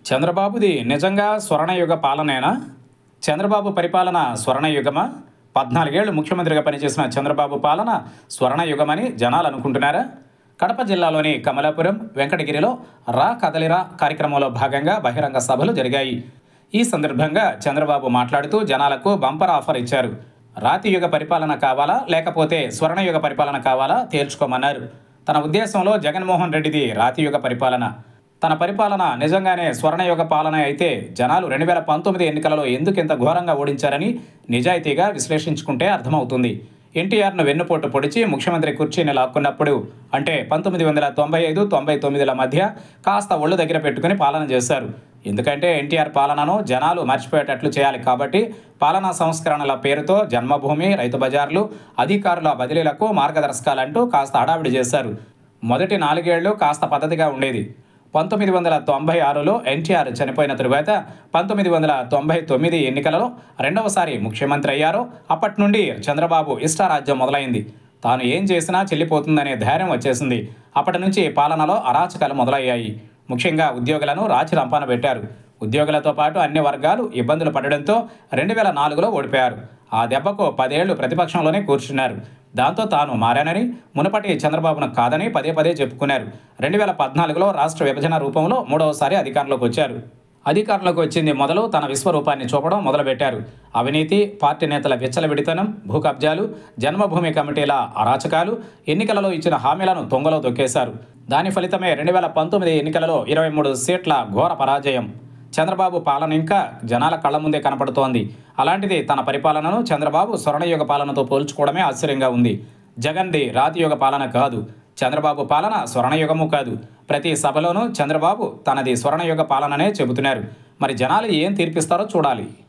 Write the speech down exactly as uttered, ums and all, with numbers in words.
చంద్రబాబుది నిజంగా స్వర్ణయుగ పాలనేనా? చంద్రబాబు పరిపాలన స్వర్ణయుగమా? పద్నాలుగేళ్లు ముఖ్యమంత్రిగా పనిచేసిన చంద్రబాబు పాలన స్వర్ణయుగమని జనాలు అనుకుంటున్నారా? కడప జిల్లాలోని కమలాపురం, వెంకటగిరిలో రా కదలిరా కార్యక్రమంలో భాగంగా బహిరంగ సభలు జరిగాయి. ఈ సందర్భంగా చంద్రబాబు మాట్లాడుతూ జనాలకు బంపర్ ఆఫర్ ఇచ్చారు. రాతియుగ పరిపాలన కావాలా, లేకపోతే స్వర్ణయుగ పరిపాలన కావాలా తేల్చుకోమన్నారు. తన ఉద్దేశంలో జగన్మోహన్ రెడ్డిది రాతియుగ పరిపాలన. తన పరిపాలన నిజంగానే స్వర్ణయుగ పాలన అయితే జనాలు రెండు వేల పంతొమ్మిది ఎన్నికలలో ఎందుకు ఇంత ఘోరంగా ఓడించారని నిజాయితీగా విశ్లేషించుకుంటే అర్థమవుతుంది. ఎన్టీఆర్ను వెన్నుపోటు పొడిచి ముఖ్యమంత్రి కుర్చీని లాక్కున్నప్పుడు, అంటే పంతొమ్మిది వందల తొంభై ఐదు తొంభై తొమ్మిదిల మధ్య కాస్త ఒళ్ళు దగ్గర పెట్టుకుని పాలన చేశారు. ఎందుకంటే ఎన్టీఆర్ పాలనను జనాలు మర్చిపోయేటట్లు చేయాలి కాబట్టి పాలనా సంస్కరణల పేరుతో జన్మభూమి, రైతు బజార్లు, అధికారుల బదిలీలకు మార్గదర్శకాలంటూ కాస్త హడావిడి చేశారు. మొదటి నాలుగేళ్లు కాస్త పద్ధతిగా ఉండేది. పంతొమ్మిది వందల తొంభై ఆరులో ఎన్టీఆర్ చనిపోయిన తరువాత పంతొమ్మిది వందల తొంభై తొమ్మిది ఎన్నికలలో రెండవసారి ముఖ్యమంత్రి అయ్యారో అప్పటి నుండి చంద్రబాబు ఇష్టారాజ్యం మొదలైంది. తాను ఏం చేసినా చెల్లిపోతుందనే ధైర్యం వచ్చేసింది. అప్పటి నుంచి పాలనలో అరాచకాలు మొదలయ్యాయి. ముఖ్యంగా ఉద్యోగులను రాచి రంపాన పెట్టారు. ఉద్యోగులతో పాటు అన్ని వర్గాలు ఇబ్బందులు పడడంతో రెండు వేల నాలుగులో ఓడిపోయారు. ఆ దెబ్బకు పదేళ్లు ప్రతిపక్షంలోనే కూర్చున్నారు. దాంతో తాను మారానని, మునుపటి చంద్రబాబును కాదని పదే పదే చెప్పుకున్నారు. రెండు వేల పద్నాలుగులో రాష్ట్ర విభజన రూపంలో మూడవసారి అధికారంలోకి వచ్చారు. అధికారంలోకి వచ్చింది మొదలు తన విశ్వరూపాన్ని చూపడం మొదలుపెట్టారు. అవినీతి, పార్టీ నేతల విచ్చలవిడితనం, భూ కబ్జాలు, జన్మభూమి కమిటీల అరాచకాలు, ఎన్నికలలో ఇచ్చిన హామీలను తొంగలో దొక్కేశారు. దాని ఫలితమే రెండు వేల పంతొమ్మిది ఎన్నికలలో ఇరవై మూడు సీట్ల ఘోర పరాజయం. చంద్రబాబు పాలన ఇంకా జనాల కళ్ల ముందే కనపడుతోంది. అలాంటిది తన పరిపాలనను చంద్రబాబు స్వర్ణయుగ పాలనతో పోల్చుకోవడమే ఆశ్చర్యంగా ఉంది. జగన్ది రాతియుగ పాలన కాదు, చంద్రబాబు పాలన స్వర్ణయుగము కాదు. ప్రతి సభలోనూ చంద్రబాబు తనది స్వర్ణయుగ పాలననే చెబుతున్నారు. మరి జనాలు ఏం తీర్పిస్తారో చూడాలి.